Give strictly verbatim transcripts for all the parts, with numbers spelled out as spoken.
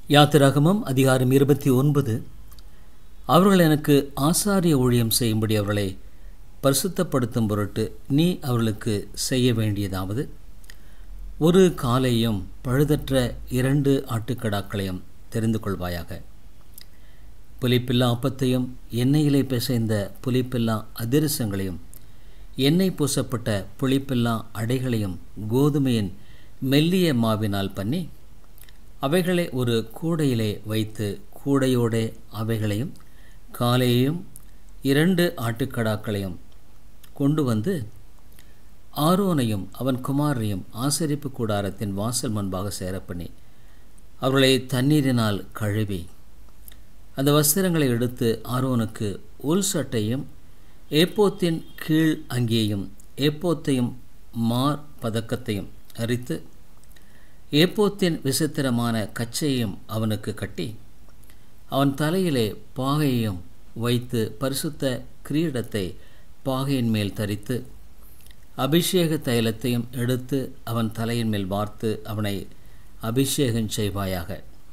யாத்திராகமம் அதிகாரம் இருபத்தி ஒன்பது. அவர்கள் எனக்கு ஆசாரிய ஊழியம் செய்யும்படி அவர்களை பரிசுத்தப்படுத்தும் பொருட்டு நீ அவர்களுக்கு செய்ய வேண்டியதாவது, ஒரு காளையும் பழுதற்ற இரண்டு ஆட்டுக்கடாக்களையும் தெரிந்து கொள்வாயாக. புளிப்பில்லா அப்பத்தையும் எண்ணெயிலே பிசைந்த புளிப்பில்லா அதிரசங்களையும் எண்ணெய் பூசப்பட்ட புளிப்பில்லா அடைகளையும் கோதுமையின் மெல்லிய மாவினால் பண்ணி அவைகளை ஒரு கூடையிலே வைத்து கூடையோடே அவைகளையும் காளையையும் இரண்டு ஆட்டுக்கடாக்களையும் கொண்டு வந்து ஆரோனையும் அவன் குமாரையும் ஆசரிப்பு கூடாரத்தின் வாசல் முன்பாக சேரப்பண்ணி அவர்களை தண்ணீரினால் கழுவி அந்த வஸ்திரங்களை எடுத்து ஆரோனுக்கு உள் சட்டையும் ஏப்போத்தின் கீழ் அங்கியையும் ஏப்போத்தையும் மார் பதக்கத்தையும் அரித்து ஏப்போத்தின் விசித்திரமான கச்சையையும் அவனுக்கு கட்டி அவன் தலையிலே பாகையையும் வைத்து பரிசுத்த கிரீடத்தை பாகையின் மேல் தரித்து அபிஷேக தைலத்தையும் எடுத்து அவன் தலையின் மேல் வார்த்து அவனை அபிஷேகம் செய்வாயாக.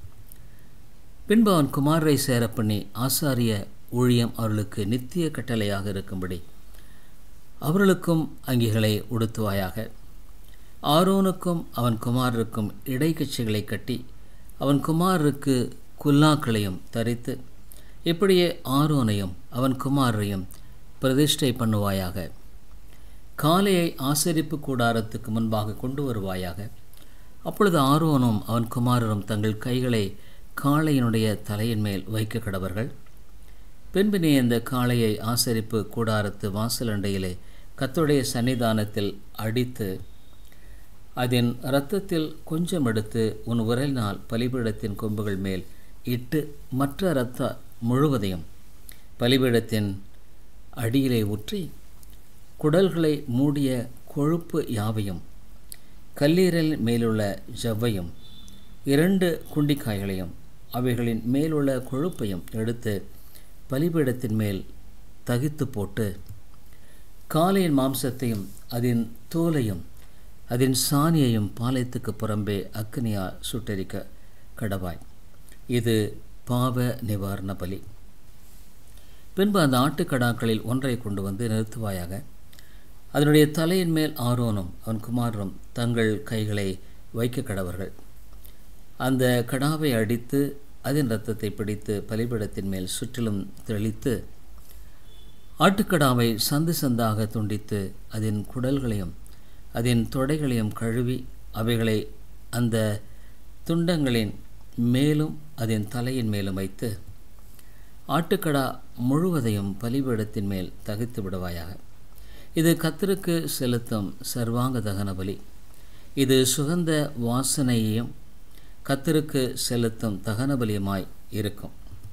பின்பு அவன் குமாரை சேரப்பண்ணி ஆசாரிய ஊழியம் அவர்களுக்கு நித்திய கட்டளையாக இருக்கும்படி அவர்களுக்கும் அங்கிகளை உடுத்துவாயாக. ஆரோனுக்கும் அவன் குமாரருக்கும் இடைக்கச்சைகளை கட்டி அவன் குமாரருக்கு குல்லாக்களையும் தரித்து இப்படியே ஆரோனையும் அவன் குமாரையும் பிரதிஷ்டை பண்ணுவாயாக. காளையை ஆசரிப்பு கூடாரத்துக்கு முன்பாக கொண்டு வருவாயாக. அப்பொழுது ஆரோனும் அவன் குமாரரும் தங்கள் கைகளை காளையினுடைய தலையின் மேல் வைக்க கடவர்கள். பின்பு நீ இந்த காளையை ஆசரிப்பு கூடாரத்து வாசலண்டையிலே கர்த்தருடைய சன்னிதானத்தில் அடித்து அதன் இரத்தத்தில் கொஞ்சம் எடுத்து உன் விரலினால் பலிபீடத்தின் கொம்புகள் மேல் இட்டு மற்ற இரத்த முழுவதையும் பலிபீடத்தின் அடியிலே ஊற்றி குடல்களை மூடிய கொழுப்பு யாவையும் கல்லீரல் மேலுள்ள ஜவ்வையும் இரண்டு குண்டிக்காய்களையும் அவைகளின் மேலுள்ள கொழுப்பையும் எடுத்து பலிபீடத்தின் மேல் தகித்து போட்டு காளையின் மாம்சத்தையும் அதன் தோலையும் அதன் சாணியையும் பாளையத்துக்கு புறம்பே அக்னியா சுட்டரிக்க கடவாய். இது பாவ நிவாரண பலி. பின்பு அந்த ஆட்டுக்கடாக்களில் ஒன்றை கொண்டு வந்து நிறுத்துவாயாக. அதனுடைய தலையின் மேல் ஆரோனும் அவன் குமாரரும் தங்கள் கைகளை வைக்க கடவர்கள். அந்த கடாவை அடித்து அதன் இரத்தத்தை பிடித்து பலிபீடத்தின் மேல் சுற்றிலும் தெளித்து ஆட்டுக்கடாவை சந்து சந்தாக துண்டித்து அதன் குடல்களையும் அதன் தொடைகளையும் கழுவி அவைகளை அந்த துண்டங்களின் மேலும் அதன் தலையின் மேலும் வைத்து ஆட்டுக்கடா முழுவதையும் பலிபீடத்தின் மேல் தகித்து விடுவாயாக. இது கர்த்தருக்கு செலுத்தும் சர்வாங்க தகன பலி. இது சுகந்த வாசனையையும் கர்த்தருக்கு செலுத்தும் தகன பலியுமாய் இருக்கும்.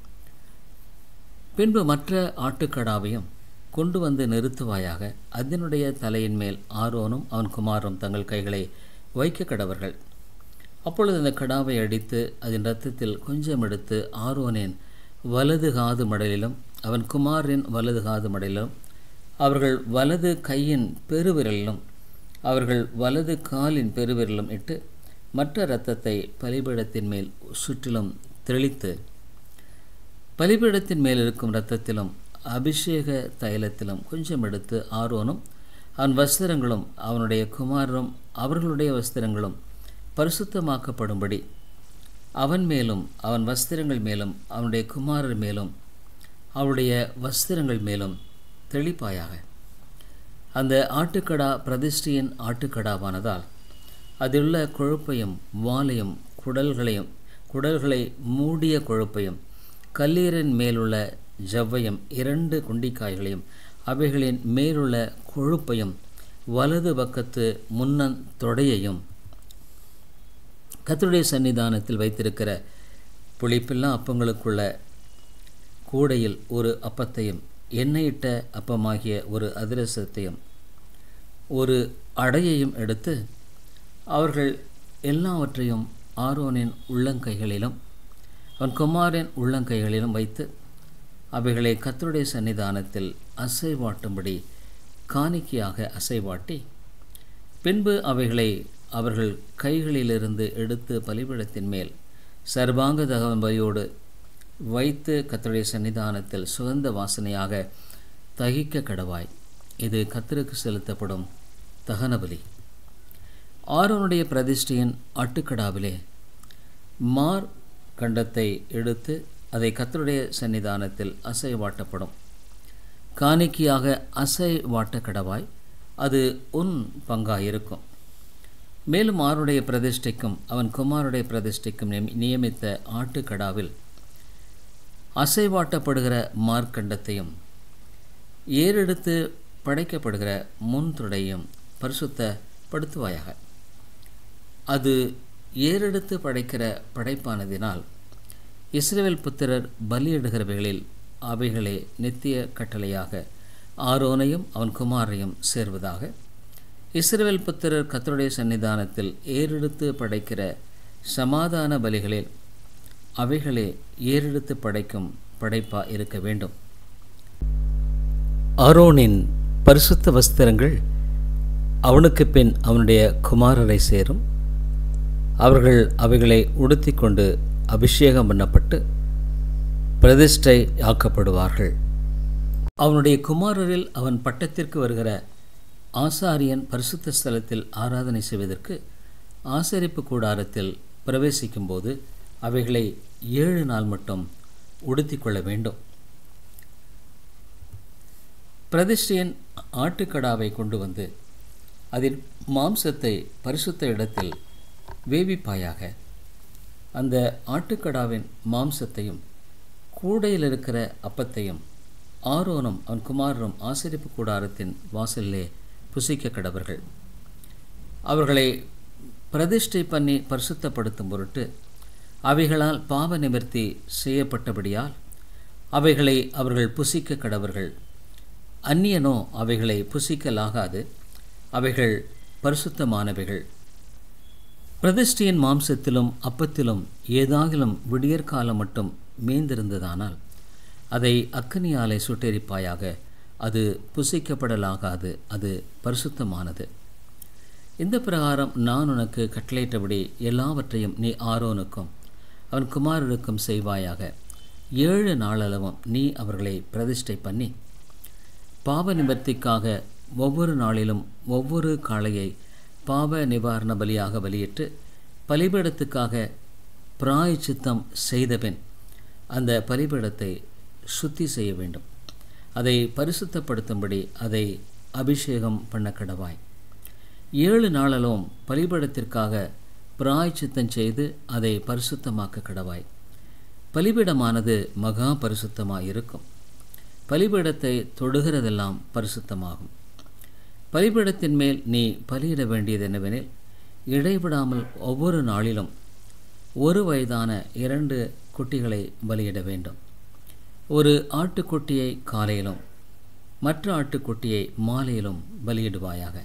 பின்பு மற்ற ஆட்டுக்கடாவையும் கொண்டு வந்து நிறுத்துவாயாக. அதனுடைய தலையின் மேல் ஆரோனும் அவன் குமாரும் தங்கள் கைகளை வைக்க கடவர்கள். அப்பொழுது அந்த கடாவை அடித்து அதன் இரத்தத்தில் கொஞ்சம் எடுத்து ஆரோனின் வலது காது மடலிலும் அவன் குமாரின் வலது காது மடலிலும் அவர்கள் வலது கையின் பெருவிரலிலும் அவர்கள் வலது காலின் பெருவிரலும் இட்டு மற்ற இரத்தத்தை பலிபீடத்தின் மேல் சுற்றிலும் தெளித்து பலிபீடத்தின் மேல் இருக்கும் இரத்தத்திலும் அபிஷேக தைலத்திலும் கொஞ்சம் எடுத்து ஆரோனும் அவன் வஸ்திரங்களும் அவனுடைய குமாரரும் அவர்களுடைய வஸ்திரங்களும் பரிசுத்தமாக்கப்படும்படி அவன் மேலும் அவன் வஸ்திரங்கள் மேலும் அவனுடைய குமாரர் மேலும் அவருடைய வஸ்திரங்கள் மேலும் தெளிப்பாயாக. அந்த ஆட்டுக்கடா பிரதிஷ்டையின் ஆட்டுக்கடாவானதால் அதிலுள்ள கொழுப்பையும் வாலையும் குடல்களையும் குடல்களை மூடிய கொழுப்பையும் கல்லீரின் மேலுள்ள ஜவ்வையும் இரண்டு குண்டிக்காய்களையும் அவைகளின் மேலுள்ள கொழுப்பையும் வலது பக்கத்து முன்னன் தொடையையும் கர்த்தருடைய சன்னிதானத்தில் வைத்திருக்கிற புளிப்பில்லா அப்பங்களுக்குள்ள கூடையில் ஒரு அப்பத்தையும் எண்ணெயிட்ட அப்பமாகிய ஒரு அதிரசத்தையும் ஒரு அடையையும் எடுத்து அவர்கள் எல்லாவற்றையும் ஆரோனின் உள்ளங்கைகளிலும் அவன் குமாரின் உள்ளங்கைகளிலும் வைத்து அவைகளை கர்த்தருடைய சன்னிதானத்தில் அசைவாட்டும்படி காணிக்கையாக அசைவாட்டி பின்பு அவைகளை அவர்கள் கைகளிலிருந்து எடுத்து பலிபீடத்தின் மேல் சர்வாங்க தகன பலியோடு வைத்து கர்த்தருடைய சன்னிதானத்தில் சுகந்த வாசனையாக தகிக்க கடவாய். இது கர்த்தருக்கு செலுத்தப்படும் தகன பலி. ஆரோனுடைய பிரதிஷ்டையின் ஆட்டுக்கடாவிலே மார் கண்டத்தை எடுத்து அதை கர்த்தருடைய சன்னிதானத்தில் அசைவாட்டப்படும். காணிக்கையாக அசைவாட்ட கடவாய். அது உன் பங்காயிருக்கும். மேலும் ஆரோனுடைய பிரதிஷ்டைக்கும் அவன் குமாரனுடைய பிரதிஷ்டைக்கும் நியமித்த ஆட்டுக்கடாவில் அசைவாட்டப்படுகிற மார்க்கண்டத்தையும் ஏறெடுத்து படைக்கப்படுகிற முன்துடையும் பரிசுத்தப்படுத்துவாயாக. அது ஏறெடுத்து படைக்கிற படைப்பானதினால் இஸ்ரவேல் புத்திரர் பலியிடுகிறவைகளில் அவைகளே நித்திய கட்டளையாக ஆரோனையும் அவன் குமாரையும் சேர்வதாக. இஸ்ரவேல் புத்திரர் கர்த்தருடைய சன்னிதானத்தில் ஏறெடுத்து படைக்கிற சமாதான பலிகளில் அவைகளே ஏறெடுத்து படைக்கும் படைப்பா இருக்க வேண்டும். ஆரோனின் பரிசுத்த வஸ்திரங்கள் அவனுக்கு பின் அவனுடைய குமாரரை சேரும். அவர்கள் அவைகளை உடுத்தி கொண்டு அபிஷேகம் பண்ணப்பட்டு பிரதிஷ்டை ஆக்கப்படுவார்கள். அவனுடைய குமாரரில் அவன் பட்டத்திற்கு வருகிற ஆசாரியன் பரிசுத்த ஸ்தலத்தில் ஆராதனை செய்வதற்கு ஆசரிப்பு கூடாரத்தில் பிரவேசிக்கும்போது அவைகளை ஏழு நாள் மட்டும் உடுத்தி கொள்ள வேண்டும். பிரதிஷ்டையின் ஆட்டுக்கடாவை கொண்டு வந்து அதில் மாம்சத்தை பரிசுத்த இடத்தில் வேவிப்பாயாக. அந்த ஆட்டுக்கடாவின் மாம்சத்தையும் கூடையில் இருக்கிற அப்பத்தையும் ஆரோனும் அவன் குமாரரும் ஆசரிப்பு கூடாரத்தின் வாசலிலே புசிக்க கடவர்கள். அவர்களை பிரதிஷ்டை பண்ணி பரிசுத்தப்படுத்தும் பொருட்டு அவைகளால் பாவ நிவர்த்தி செய்யப்பட்டபடியால் அவைகளை அவர்கள் புசிக்க கடவர்கள். அந்நியனோ அவைகளை புசிக்கலாகாது. அவைகள் பரிசுத்தமானவைகள். பிரதிஷ்டையின் மாம்சத்திலும் அப்பத்திலும் ஏதாகிலும் விடியற்காலம் மட்டும் மீந்திருந்ததானால் அதை அக்கினியாலே சுட்டெரிப்பாயாக. அது புசிக்கப்படலாகாது. அது பரிசுத்தமானது. இந்த பிரகாரம் நான் உனக்கு கட்டளையிட்டபடி எல்லாவற்றையும் நீ ஆரோனுக்கும் அவன் குமாரருக்கும் செய்வாயாக. ஏழு நாளளவும் நீ அவர்களை பிரதிஷ்டை பண்ணி பாவ நிவர்த்திக்காக ஒவ்வொரு நாளிலும் ஒவ்வொரு காளையை பாவ நிவாரண பலியாக பலியிட்டு பலிபீடத்துக்காக பிராயச்சித்தம் செய்தபின் அந்த பலிபீடத்தை சுத்தி செய்ய வேண்டும். அதை பரிசுத்தப்படுத்தும்படி அதை அபிஷேகம் பண்ண கடவாய். ஏழு நாளலும் பலிபீடத்திற்காக பிராயச்சித்தம் செய்து அதை பரிசுத்தமாக்க கடவாய். பலிபீடமானது மகா பரிசுத்தமாயிருக்கும். பலிபீடத்தை தொடுகிறதெல்லாம் பரிசுத்தமாகும். பலிபீடத்தின் மேல் நீ பலியிட வேண்டியது என்னவெனில், இடைவிடாமல் ஒவ்வொரு நாளிலும் ஒரு வயதான இரண்டு குட்டிகளை பலியிட வேண்டும். ஒரு ஆட்டுக்குட்டியை காலையிலும் மற்ற ஆட்டுக்குட்டியை மாலையிலும் பலியிடுவாயாக.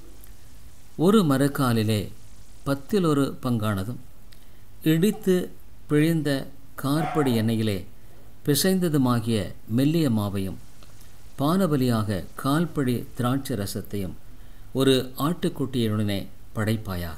ஒரு மரக்காலிலே பத்தில் ஒரு பங்கானதும் இடித்து பிழிந்த கார்படி எண்ணெயிலே பிசைந்ததுமாகிய மெல்லிய மாவையும் பானபலியாக கால்படி திராட்சை ரசத்தையும் ஒரு ஆட்டுக்குட்டியுடனே படைப்பாயாக.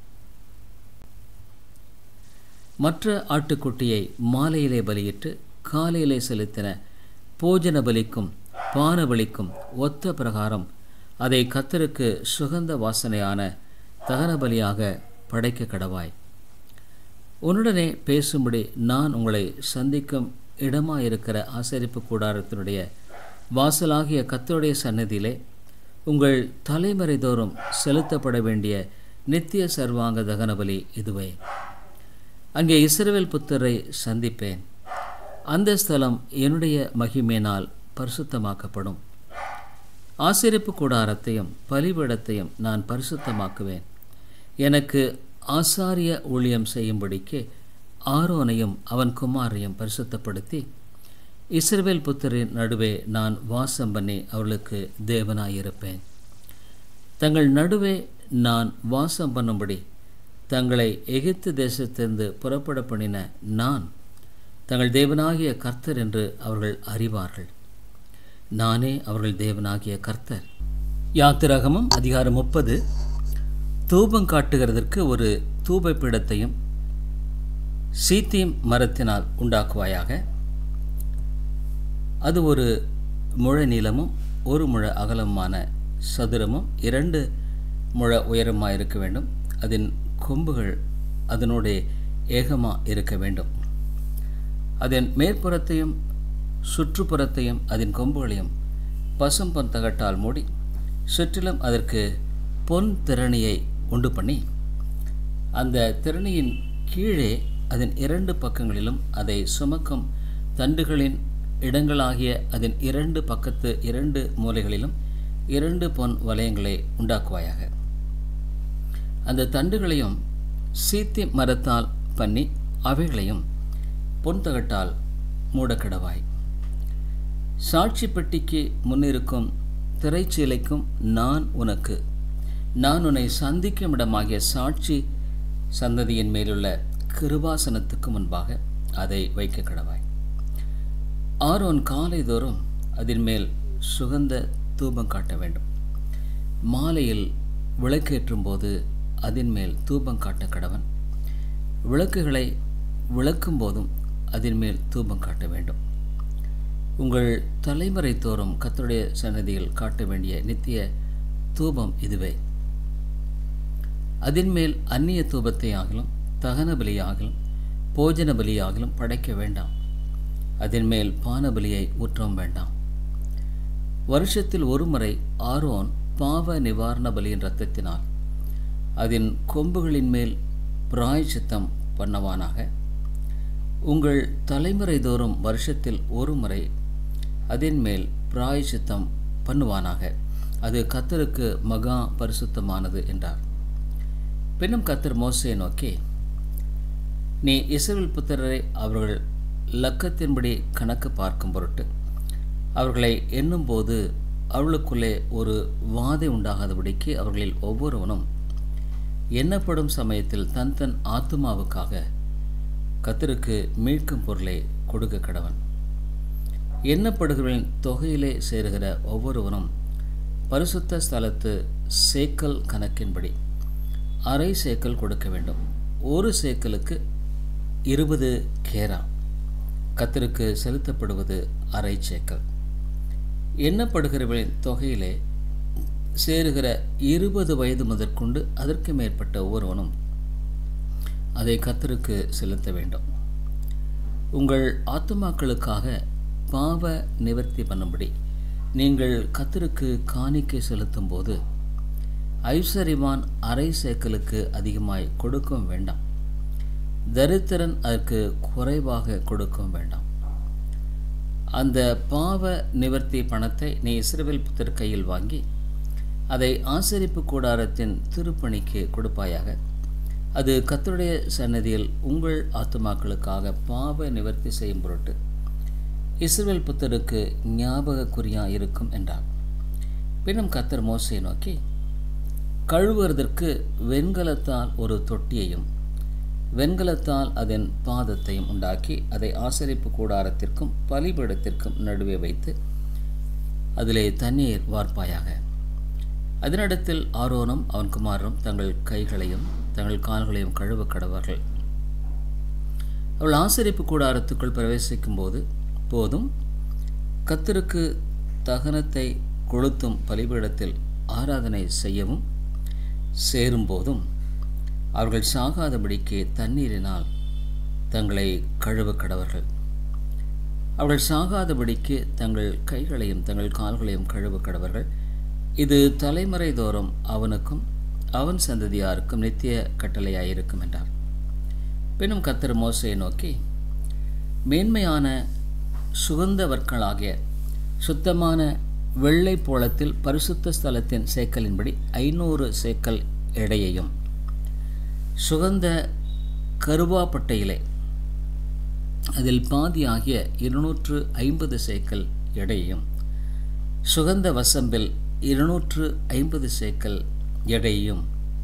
மற்ற ஆட்டுக்குட்டியை மாலையிலே பலியிட்டு காலையிலே செலுத்தின போஜன பலிக்கும் பானபலிக்கும் ஒத்த பிரகாரம் அதை கர்த்தருக்கு சுகந்த வாசனையான தகன பலியாக படைக்க கடவாய். உன்னுடனே பேசும்படி நான் உங்களை சந்திக்கும் இடமாயிருக்கிற ஆசரிப்பு கூடாரத்தினுடைய வாசலாகிய கர்த்தருடைய சன்னதியிலே உங்கள் தலைமுறை தோறும் செலுத்தப்பட வேண்டிய நித்திய சர்வாங்க தகன பலி இதுவே. அங்கே இஸ்ரவேல் புத்திரரை சந்திப்பேன். அந்த ஸ்தலம் என்னுடைய மகிமையினால் பரிசுத்தமாக்கப்படும். ஆசரிப்பு கூடாரத்தையும் பலிபீடத்தையும் நான் பரிசுத்தமாக்குவேன். எனக்கு ஆசாரிய ஊழியம் செய்யும்படிக்கு ஆரோனையும் அவன் குமாரையும் பரிசுத்தப்படுத்தி இஸ்ரவேல் புத்திரின் நடுவே நான் வாசம் பண்ணி அவர்களுக்கு தேவனாயிருப்பேன். தங்கள் நடுவே நான் வாசம் பண்ணும்படி தங்களை எகிப்து தேசத்திலிருந்து புறப்பட பண்ணின நான் தங்கள் தேவனாகிய கர்த்தர் என்று அவர்கள் அறிவார்கள். நானே அவர்கள் தேவனாகிய கர்த்தர். யாத்திராகமம் அதிகாரம் முப்பது. தூபம் காட்டுகிறதற்கு ஒரு தூப பீடத்தையும் சீத்திம் மரத்தினால் உண்டாக்குவாயாக. அது ஒரு முழ நீளமும் ஒரு முழ அகலமான சதுரமும் இரண்டு முழ உயரமாக இருக்க வேண்டும். அதன் கொம்புகள் அதனுடைய ஏகமாக இருக்க வேண்டும். அதன் மேற்புறத்தையும் சுற்றுப்புறத்தையும் அதன் கொம்புகளையும் பசும் பொன் தகட்டால் மூடி சுற்றிலும் அதற்கு பொன் திரணியை உண்டு பண்ணி அந்த திரணியின் கீழே அதன் இரண்டு பக்கங்களிலும் அதை சுமக்கும் தண்டுகளின் இடங்களாகிய அதன் இரண்டு பக்கத்து இரண்டு மூலைகளிலும் இரண்டு பொன் வளையங்களை உண்டாக்குவாயாக. அந்த தண்டுகளையும் சீத்தி மரத்தால் பண்ணி அவைகளையும் பொன் தகட்டால் மூடக்கடவாய். சாட்சி பெட்டிக்கு முன்னிருக்கும் திரைச்சீலைக்கும் நான் உனக்கு நான் உன்னை சந்திக்கும் இடமாகிய சாட்சி சந்ததியின் மேலுள்ள கிருபாசனத்துக்கு முன்பாக அதை வைக்க கடவாய். ஆரோன் காலை தோறும் அதன் மேல் சுகந்த தூபம் காட்ட வேண்டும். மாலையில் விளக்கேற்றும் போது அதன் மேல் தூபம் காட்ட கடவன். விளக்குகளை விளக்கும் போதும் அதன் மேல் தூபம் காட்ட வேண்டும். உங்கள் தலைமுறை தோறும் கர்த்தருடைய சன்னதியில் காட்ட வேண்டிய நித்திய தூபம் இதுவே. அதன் மேல் அந்நிய தூபத்தை ஆகலும் தகன பலியாகலும் போஜன பலியாகலும் படைக்க வேண்டாம். அதன் மேல் பான பலியை ஊற்றவும் வேண்டாம். வருஷத்தில் ஒரு முறை ஆரோன் பாவ நிவாரண பலியின் இரத்தத்தினால் அதன் கொம்புகளின் மேல் பிராயச்சித்தம் பண்ணவானாக. உங்கள் தலைமுறை தோறும் வருஷத்தில் ஒரு முறை அதன் மேல் பிராயச்சித்தம் பண்ணுவானாக. அது கர்த்தருக்கு மகா பரிசுத்தமானது என்றார். பின்னும் கர்த்தர் மோசேயை நோக்கி, நீ இஸ்ரவேல் புத்திரரை அவர்கள் லக்கத்தின்படி கணக்கு பார்க்கும் பொருட்டு அவர்களை எண்ணும்போது அவர்களுக்குள்ளே ஒரு வாதை உண்டாகாதபடிக்கு அவர்களில் ஒவ்வொருவனும் எண்ணப்படும் சமயத்தில் தன் தன் ஆத்துமாவுக்காக கர்த்தருக்கு மீட்கும் பொருளை கொடுக்க கடவன். எண்ணப்படுகிறவர்களின் தொகையிலே சேருகிற ஒவ்வொருவனும் பரிசுத்த ஸ்தலத்து சேக்கல் கணக்கின்படி அரை சேக்கல் கொடுக்க வேண்டும். ஒரு சேக்கலுக்கு இருபது கேரா. கர்த்தருக்கு செலுத்தப்படுவது அரை சேக்கல். எண்ணப்படுகிறவர்களின் தொகையிலே சேருகிற இருபது வயது முதற்கொண்டு அதற்கு மேற்பட்ட ஒவ்வொருவனும் அதை கர்த்தருக்கு செலுத்த வேண்டும். உங்கள் ஆத்துமாக்களுக்காக பாவ நிவர்த்தி பண்ணும்படி நீங்கள் கர்த்தருக்கு காணிக்கை செலுத்தும் போது ஐஸ்வர்யவான் அரை சேக்கலுக்கு அதிகமாய் கொடுக்கவும் வேண்டாம். தரித்திரன் அதற்கு குறைவாக கொடுக்கவும் வேண்டாம். அந்த பாவ நிவர்த்தி பணத்தை நீ இஸ்ரவேல் புத்திரர் கையில் வாங்கி அதை ஆசரிப்பு கூடாரத்தின் திருப்பணிக்கு கொடுப்பாயாக. அது கர்த்தருடைய சன்னதியில் உங்கள் ஆத்துமாக்களுக்காக பாவ நிவர்த்தி செய்யும் பொருட்டு இஸ்ரவேல் புத்திரருக்கு ஞாபகக்குறியாக இருக்கும் என்றார். பின்னும் கர்த்தர் மோசேயை நோக்கி, கழுவுவதற்கு வெண்கலத்தால் ஒரு தொட்டியையும் வெண்கலத்தால் அதன் பாதத்தையும் உண்டாக்கி அதை ஆசரிப்பு கூடாரத்திற்கும் பலிபீடத்திற்கும் நடுவே வைத்து அதிலே தண்ணீர் வார்ப்பாயாக. அதனிடத்தில் ஆரோனும் அவன் குமாரரும் தங்கள் கைகளையும் தங்கள் கால்களையும் கழுவ கடவார்கள். அவள் ஆசரிப்பு கூடாரத்துக்குள் பிரவேசிக்கும் போது போதும் கர்த்தருக்கு தகனத்தை கொளுத்தும் பலிபீடத்தில் ஆராதனை செய்யவும் சேரும்போதும் அவர்கள் சாகாதபடிக்கு தண்ணீரினால் தங்களை கழுவ கடவர்கள். அவர்கள் சாகாதபடிக்கு தங்கள் கைகளையும் தங்கள் கால்களையும் கழுவ கடவர்கள். இது தலைமுறை தோறும் அவனுக்கும் அவன் சந்ததியாருக்கும் நித்திய கட்டளையாயிருக்கும் என்றார். பின்னும் கர்த்தர் மோசேயை நோக்கி, மேன்மையான சுகந்தவர்களாகிய சுத்தமான வெள்ளை போளத்தில் பரிசுத்த ஸ்தலத்தின் சேக்கலின்படி ஐநூறு சேக்கல் எடையையும் சுகந்த கருவாப்பட்டையிலே அதில் பாதியாகிய இருநூற்று ஐம்பது சேக்கல் எடையையும் சுகந்த வசம்பில் இருநூற்று ஐம்பது சேக்கல் எடையையும்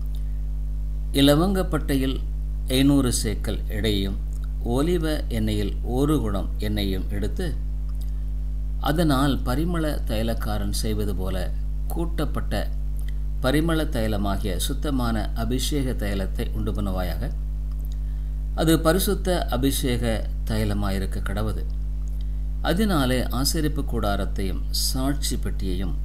இலவங்கப்பட்டையில் ஐநூறு சேக்கல் எடையையும் ஒலிவ எண்ணெயில் ஒரு குடம் எண்ணெயும் எடுத்து அதனால் பரிமள தைலக்காரன் செய்வது போல கூட்டப்பட்ட பரிமள தைலமாகிய சுத்தமான அபிஷேக தைலத்தை உண்டு பண்ணுவாயாக. அது பரிசுத்த அபிஷேக தைலமாயிருக்க கடவுது. அதனாலே ஆசரிப்பு கூடாரத்தையும் சாட்சி பெட்டியையும்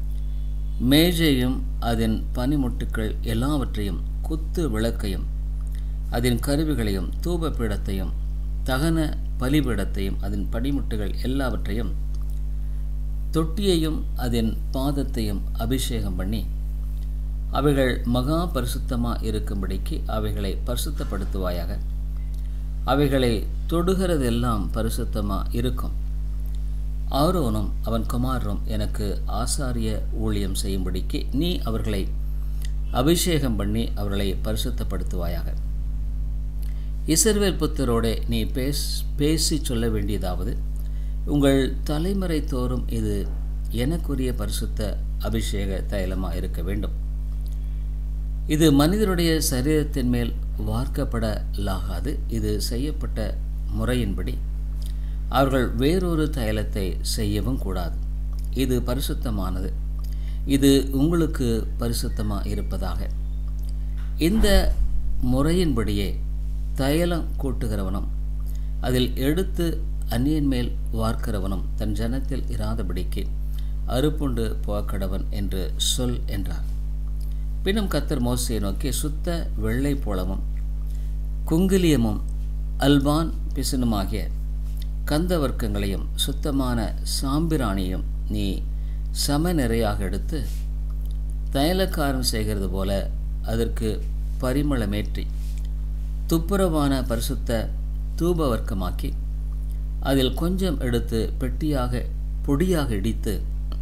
மேஜையும் அதன் பனிமுட்டுக்கள் எல்லாவற்றையும் குத்து விளக்கையும் அதன் கருவிகளையும் தூப பீடத்தையும் தகன பலிபீடத்தையும் அதன் பனிமுட்டுகள் எல்லாவற்றையும் தொட்டியையும் அதன் பாதத்தையும் அபிஷேகம் பண்ணி அவைகள் மகா பரிசுத்தமாக இருக்கும்படிக்கு அவைகளை பரிசுத்தப்படுத்துவாயாக. அவைகளை தொடுகிறதெல்லாம் பரிசுத்தமாக இருக்கும். ஆரோனும் அவன் குமாரரும் எனக்கு ஆசாரிய ஊழியம் செய்யும்படிக்கு நீ அவர்களை அபிஷேகம் பண்ணி அவர்களை பரிசுத்தப்படுத்துவாயாக. இஸ்ரவேல் புத்தரோட நீ பேஸ் பேசி சொல்ல வேண்டியதாவது, உங்கள் தலைமுறை தோறும் இது எனக்குரிய பரிசுத்த அபிஷேக தைலமாக இருக்க வேண்டும். இது மனிதருடைய சரீரத்தின் மேல் வார்க்கப்படலாகாது. இது செய்யப்பட்ட முறையின்படி அவர்கள் வேறொரு தைலத்தை செய்யவும் கூடாது. இது பரிசுத்தமானது. இது உங்களுக்கு பரிசுத்தமாக இருப்பதாக. இந்த முறையின்படியே தைலம் கூட்டுகிறவனும் அதில் எடுத்து அந்நியன் மேல் வார்க்கிறவனும் தன் ஜனத்தில் இராதபடிக்கு அறுப்புண்டு போக்கடவன் என்று சொல் என்றார். பின்னும் கர்த்தர் மோசேயை நோக்கி, சுத்த வெள்ளை போளமும் குங்கிலியமும் அல்பான் பிசினுமாகிய கந்த வர்க்கங்களையும் சுத்தமான சாம்பிராணியும் நீ சம நிறையாக எடுத்து தைலக்காரன் செய்கிறது போல அதற்கு பரிமளமேற்றி துப்புரவான பரிசுத்த தூப வர்க்கமாக்கி அதில் கொஞ்சம் எடுத்து பெட்டியாக பொடியாக இடித்து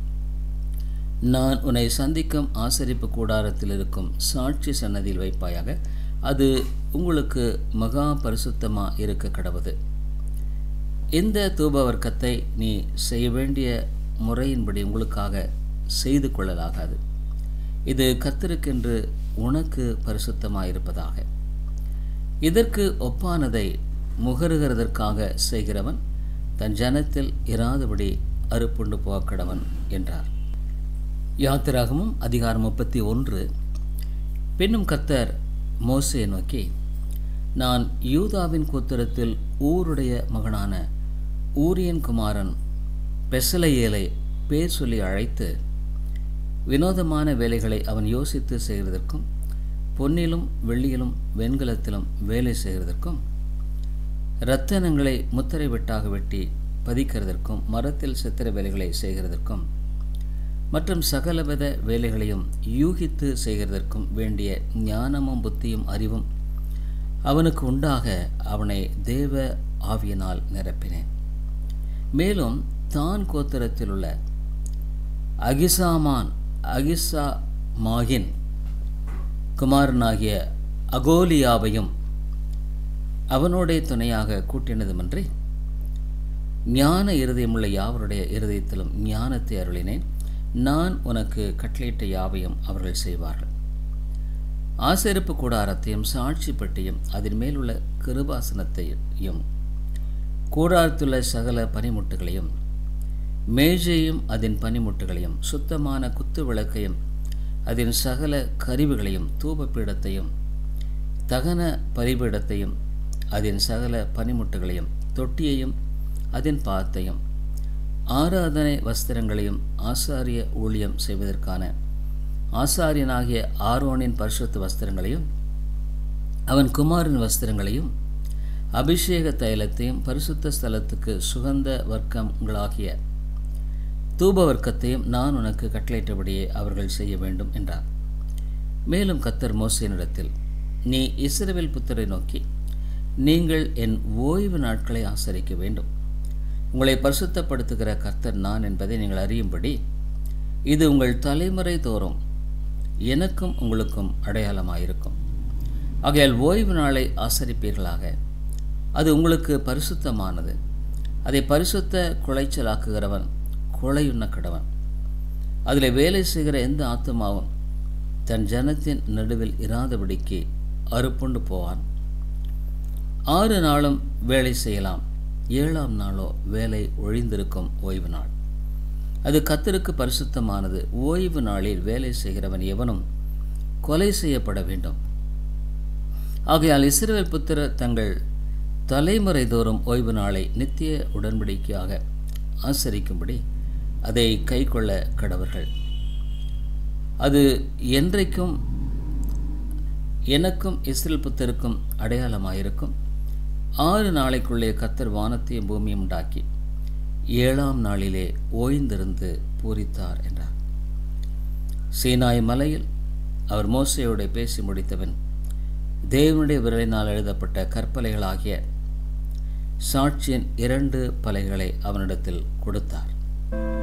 நான் உன்னை சந்திக்கும் ஆசரிப்பு கூடாரத்தில் இருக்கும் சாட்சி சன்னதியில் வைப்பாயாக. அது உங்களுக்கு மகா பரிசுத்தமாக இருக்க கடவுது. இந்த தூப வர்க்கத்தை நீ செய்ய வேண்டிய முறையின்படி உங்களுக்காக செய்து கொள்ளலாகாது. இது கர்த்தருக்கென்று உனக்கு பரிசுத்தமாக இருப்பதாக. இதற்கு ஒப்பானதை முகருகிறதற்காக செய்கிறவன் தன் ஜனத்தில் இராதபடி அறுப்புண்டு போக்கடவன் என்றார். யாத்திராகமும் அதிகாரம் முப்பத்தி ஒன்று. பின்னும் கர்த்தர் மோசேயை நோக்கி, நான் யூதாவின் கோத்திரத்தில் ஊருடைய மகனான ஊரியன் குமாரன் பெசலெயேலை பேர் சொல்லி அழைத்து வினோதமான வேலைகளை அவன் யோசித்து செய்கிறதற்கும் பொன்னிலும் வெள்ளியிலும் வெண்கலத்திலும் வேலை செய்கிறதற்கும் இரத்தனங்களை முத்திரை வெட்டாக வெட்டி பதிக்கிறதற்கும் மரத்தில் சித்திர வேலைகளை செய்கிறதற்கும் மற்றும் சகலவித வேலைகளையும் யூகித்து செய்கிறதற்கும் வேண்டிய ஞானமும் புத்தியும் அறிவும் அவனுக்கு உண்டாக அவனை தேவ ஆவியினால் நிரப்பினேன். மேலும் தான் கோத்திரத்தில் உள்ள அகிசாமான் அகிசா மாகின் குமாரனாகிய அகோலியாவையும் அவனோடைய துணையாக கூட்டினதுமன்றி ஞான இருதயமுள்ள யாவருடைய இருதயத்திலும் ஞானத்தை அருளினேன். நான் உனக்கு கட்டளையிட்ட யாவையும் அவர்கள் செய்வார்கள். ஆசரிப்பு கூடாரத்தையும் சாட்சி பெட்டியும் அதன் மேலுள்ள கிருபாசனத்தையும் கூடாரத்துள்ள சகல பனிமுட்டுகளையும் மேஜையும் அதன் பனிமுட்டுகளையும் சுத்தமான குத்து விளக்கையும் அதன் சகல கருவிகளையும் தூப பீடத்தையும் தகன பலிபீடத்தையும் அதன் சகல பனிமுட்டுகளையும் தொட்டியையும் அதன் பாதத்தையும் ஆராதனை வஸ்திரங்களையும் ஆசாரிய ஊழியம் செய்வதற்கான ஆசாரியனாகிய ஆரோனின் பரிசுத்த வஸ்திரங்களையும் அவன் குமாரின் வஸ்திரங்களையும் அபிஷேக தைலத்தையும் பரிசுத்த ஸ்தலத்துக்கு சுகந்த வர்க்கங்களாகிய தூப வர்க்கத்தையும் நான் உனக்கு கட்டளையிட்டபடியே அவர்கள் செய்ய வேண்டும் என்றார். மேலும் கர்த்தர் மோசேயினிடத்தில், நீ இஸ்ரவேல் புத்தரை நோக்கி, நீங்கள் என் ஓய்வு நாட்களை ஆசரிக்க வேண்டும். உங்களை பரிசுத்தப்படுத்துகிற கர்த்தர் நான் என்பதை நீங்கள் அறியும்படி இது உங்கள் தலைமுறை தோறும் எனக்கும் உங்களுக்கும் அடையாளமாயிருக்கும். ஆகையால் ஓய்வு நாளை ஆசரிப்பீர்களாக. அது உங்களுக்கு பரிசுத்தமானது. அதை பரிசுத்த குலைச்சலாக்குகிறவன் கொலையுண்ண கடவன். அதில் வேலை செய்கிற எந்த ஆத்துமாவும் தன் ஜனத்தின் நடுவில் இராதபடிக்கு அறுப்புண்டு போவான். ஆறு நாளும் வேலை செய்யலாம், ஏழாம் நாளோ வேலை ஒழிந்திருக்கும் ஓய்வு நாள். அது கர்த்தருக்கு பரிசுத்தமானது. ஓய்வு நாளில் வேலை செய்கிறவன் எவனும் கொலை செய்யப்பட வேண்டும். ஆகையால் இஸ்ரவேல் புத்திரர் தங்கள் தலைமுறை தோறும் ஓய்வு நாளை நித்திய உடன்படிக்கையாக ஆசரிக்கும்படி அதை கைக்கொள்ள கடவர்கள். அது என்றைக்கும் எனக்கும் இஸ்ரவேல் புத்திரருக்கும் அடையாளமாயிருக்கும். ஆறு நாளைக்குள்ளே கர்த்தர் வானத்தையும் பூமியும் உண்டாக்கி ஏழாம் நாளிலே ஓய்ந்திருந்து பூரித்தார் என்றார். சீனாய் மலையில் அவர் மோசேயோடு பேசி முடித்தவன் தேவனுடைய விரலினால் எழுதப்பட்ட கற்பலைகளாகிய சாட்சியின் இரண்டு பலைகளை அவனிடத்தில் கொடுத்தார்.